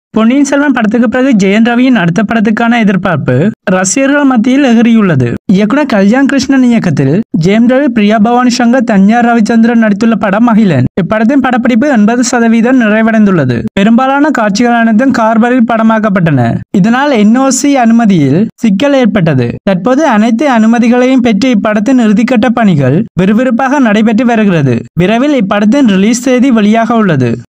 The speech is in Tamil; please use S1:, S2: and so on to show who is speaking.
S1: பொன்னியின் செல்வன் படத்துக்கு பிறகு ஜெயம் ரவியின் அடுத்த படத்துக்கான எதிர்பார்ப்பு ரசிகர்கள் மத்தியில் எகிறியுள்ளது. இயக்குனர் கல்யாண் கிருஷ்ணன் இயக்கத்தில் ஜெயம் ரவி, பிரியா பவானி சங்கர், தன்யா ரவிச்சந்திரன் நடித்துள்ள படம் மகிழன். இப்படத்தின் படப்பிடிப்பு 80% நிறைவடைந்துள்ளது. பெரும்பாலான காட்சிகள் அனைத்தும் கார்பரில் படமாக்கப்பட்டன. இதனால் NOC அனுமதியில் சிக்கல் ஏற்பட்டது. தற்போது அனைத்து அனுமதிகளையும் பெற்று இப்படத்தின் இறுதிக்கட்ட பணிகள் விறுவிறுப்பாக நடைபெற்று வருகிறது. விரைவில் இப்படத்தின் ரிலீஸ் தேதி வெளியாக உள்ளது.